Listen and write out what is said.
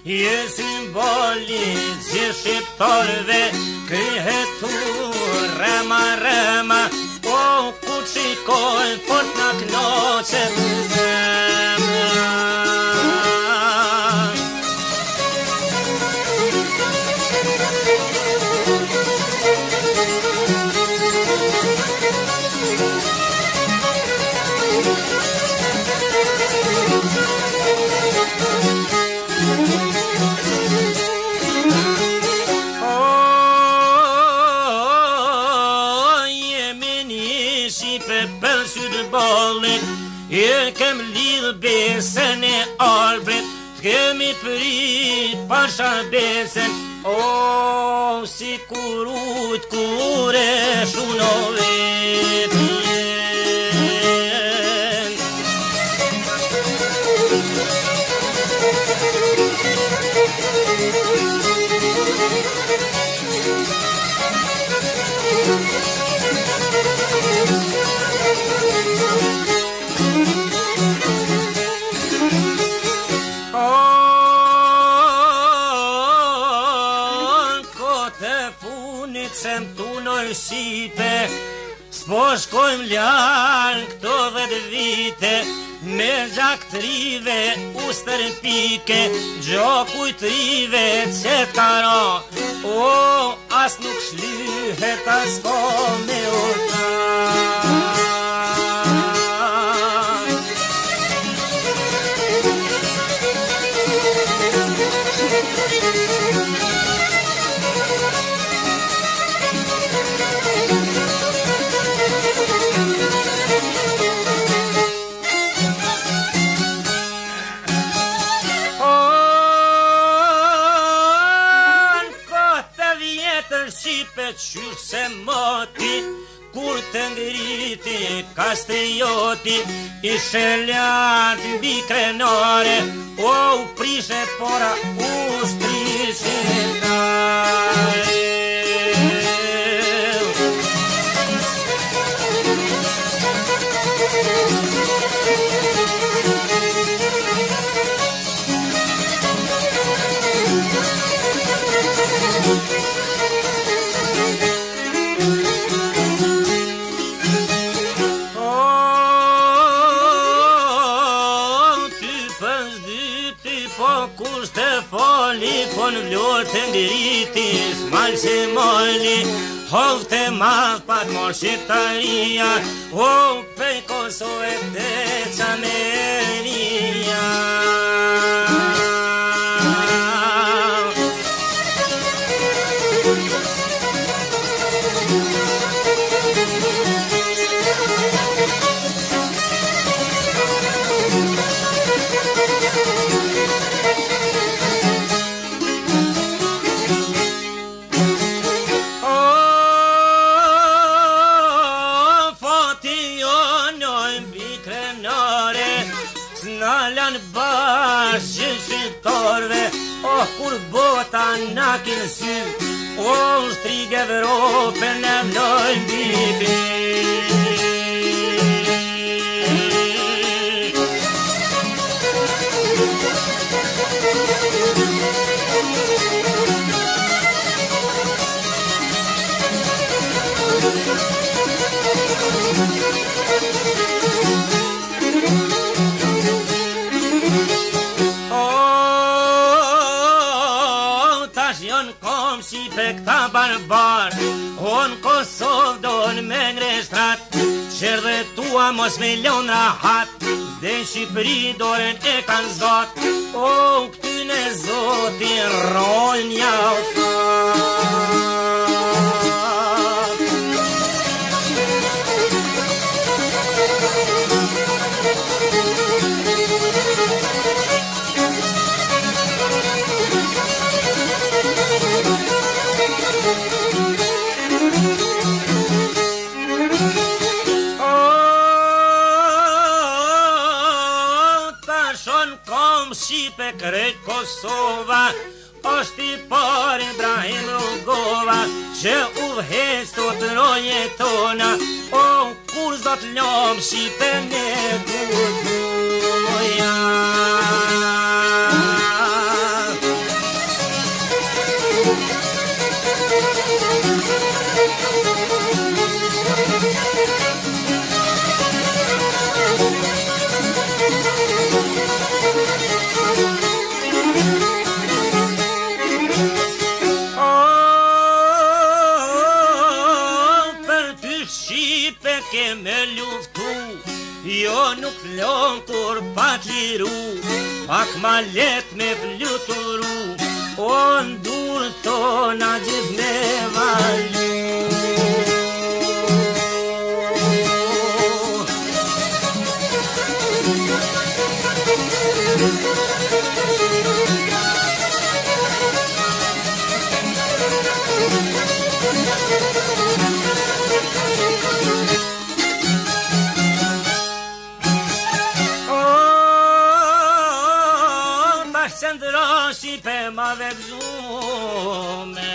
e simbolit gjithë shqiptarëve, kryhet rëma, o ku qikojnë fort në knoqet zemra. E kem lidh besen e albrit, t'kemi prit pasha besen, o si kurut kure shunove t'jen. Shqipe, s'po shkojmë ljarë këto 10 vite, me gjaktrive u stërpike, gjokujtrive që t'kara, o, as nuk shlyhet as po me urta. Qyrë se moti, kur të ngriti kastrioti, ishe lartë mbi krenare, o u prishe pora u strishe tare. Po në vlorë të ngriti, s'mal se mali, hovë të madhë pat mor shqiptaria, o pej Kosove të qameria. Kur bota na kin sy, o shtrig Evropën e mlojnë bibi. Këta barbar, o në Kosovë donë me ngreshtat, qërë dhe tua mos me lon rahat, dhe në Shqipëri doren e kanë zot, o këtyne zotin rojnë javë. Shqipe krejt Kosova, është I pari Ibrahim Rugova, që udhëhes të të roje tona, o kur zot lom Shqipe ne duhet doja. nuk flon kur pa t'liru, pak ma let me fluturu, o ndur tona gjithë me valu. Qëndroshi për ma dhe gzume.